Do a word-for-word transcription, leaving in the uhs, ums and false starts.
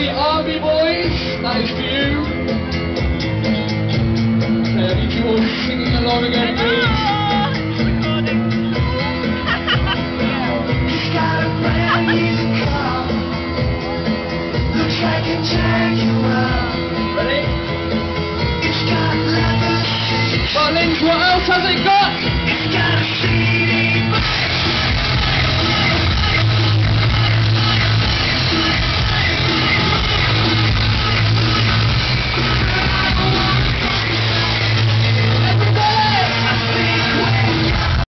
the army boys, that is for you. Okay, I need you all singing along again, please.